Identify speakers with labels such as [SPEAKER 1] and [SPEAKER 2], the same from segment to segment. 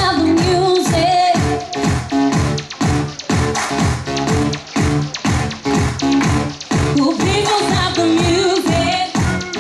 [SPEAKER 1] stop the music. Oh, people stop the music.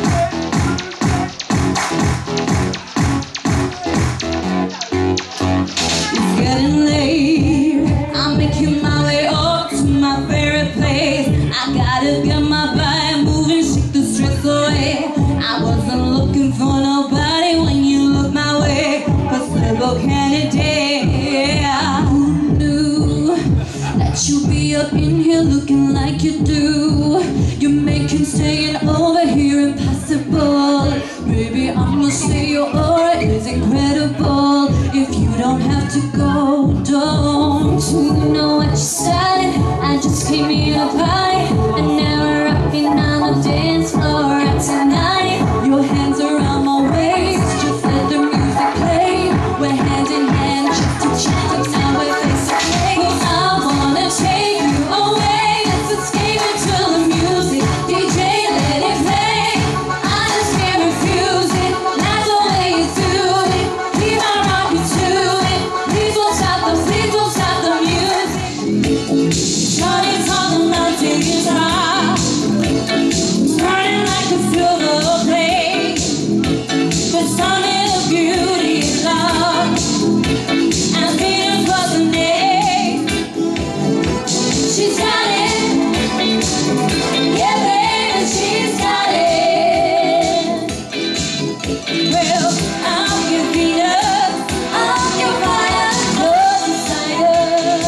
[SPEAKER 1] It's getting late. I'm making my way up to my favorite place. I gotta get my body moving, shake the stress away. I wasn't looking for nobody when you look my way. Possible candidate, yeah. Who knew that you'd be up in here looking like you do? You're making staying over here impossible. Baby, I must say your aura is incredible. If you don't have to go, don't you know what you said? I just came here to party, and now we're rocking on the dance floor tonight. Your hands around my waist, just let the music play. We're hand in hand, chest to chest, now we're face to face. I wanna take you away, let's escape into the music. DJ, let it play. I just can't refuse it. That's the way you do it. Keep on rocking to it. Please don't stop the music. Shawty's talking about taking time, burning like a silver flame. There's something of beauty in love, and Venus was her name. She's got it, yeah baby, she's got it. Well, I'm your Venus, I'm your fire, your desire.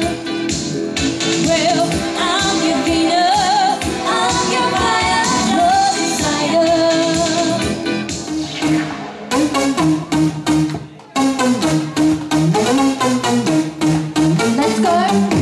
[SPEAKER 1] Well, I'm your Venus, I'm your fire, your desire. Let's go.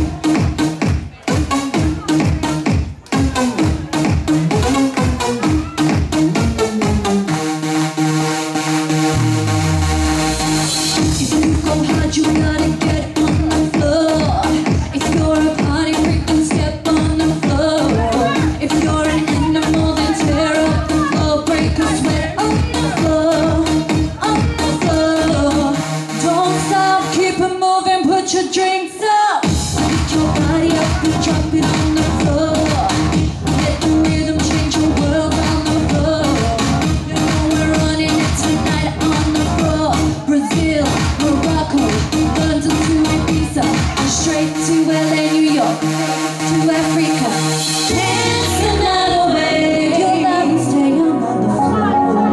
[SPEAKER 1] If you go hard, you gotta get on the floor. If you're a party freak, then step on the floor. If you're an animal, then tear up the floor. Break a sweat on the floor, on the floor. Don't stop, keep it moving, put your drinks up. Pick your body up and drop it on the floor. Let the rhythm change your world on the floor. You know we're running it tonight on the floor. Brazil, Morocco, London to Ibiza, straight to LA, New York, to Africa. Dance the night away. Your love is staying on the floor.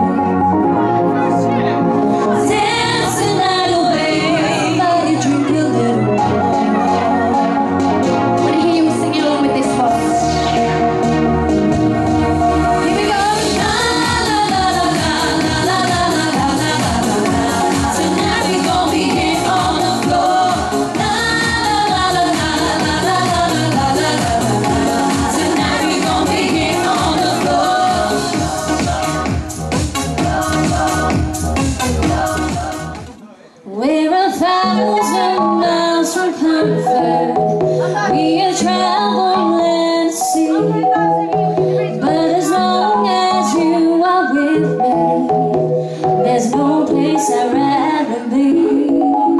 [SPEAKER 1] Dance the night away. Everybody drink a little more. Wanna hear you singing along with this one? Here we go. La la la la la la la la la la la. Tonight we gon' be here on the floor. La la la la la la la la la la la. Tonight we gon' be here on the floor. We're 1,000 miles from comfort. We are traveling to sea. But as long as you are with me, there's no place I'd rather be.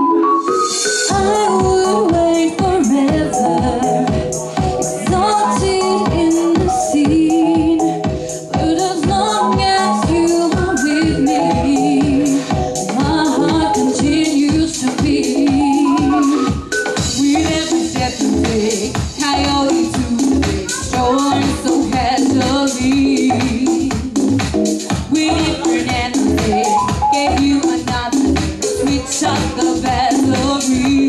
[SPEAKER 1] I would wait forever, exalted in the scene. But as long as you are with me, my heart continues to beat. We never separate, Coyote Tuesday, showing so casually. We different and the same, gave you another name, sweet shot the battery.